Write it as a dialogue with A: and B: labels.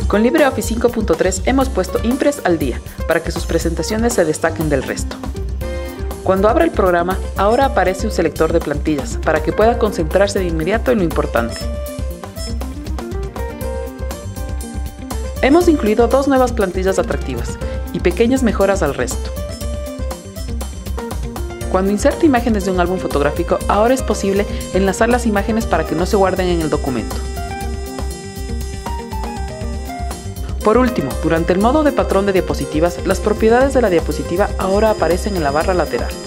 A: Con LibreOffice 5.3 hemos puesto Impress al día para que sus presentaciones se destaquen del resto. Cuando abra el programa, ahora aparece un selector de plantillas para que pueda concentrarse de inmediato en lo importante. Hemos incluido 2 nuevas plantillas atractivas y pequeñas mejoras al resto. Cuando inserte imágenes de un álbum fotográfico, ahora es posible enlazar las imágenes para que no se guarden en el documento. Por último, durante el modo de patrón de diapositivas, las propiedades de la diapositiva ahora aparecen en la barra lateral.